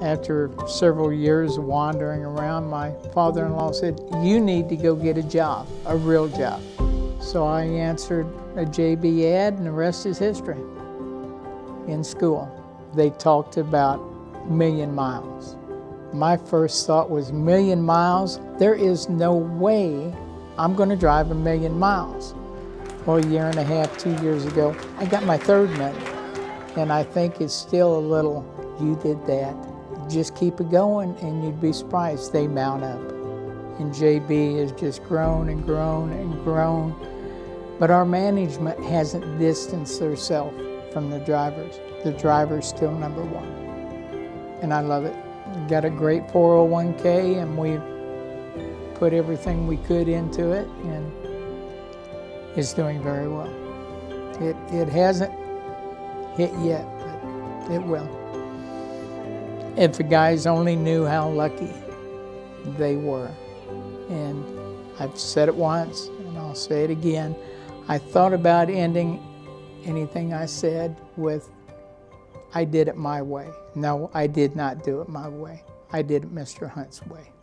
After several years of wandering around, my father-in-law said, "You need to go get a job, a real job." So I answered a JB ad, and the rest is history. In school, they talked about 1,000,000 miles. My first thought was, 1,000,000 miles? There is no way I'm going to drive 1,000,000 miles. Well, a year and a half, 2 years ago, I got my third million. And I think it's still a little, you did that. Just keep it going and you'd be surprised. They mount up. And JB has just grown and grown and grown. But our management hasn't distanced themselves from the drivers. The driver's still number one. And I love it. We've got a great 401k, and we've put everything we could into it, and it's doing very well. It hasn't hit yet, but it will. If the guys only knew how lucky they were. And I've said it once, and I'll say it again. I thought about ending anything I said with, "I did it my way." No, I did not do it my way. I did it Mr. Hunt's way.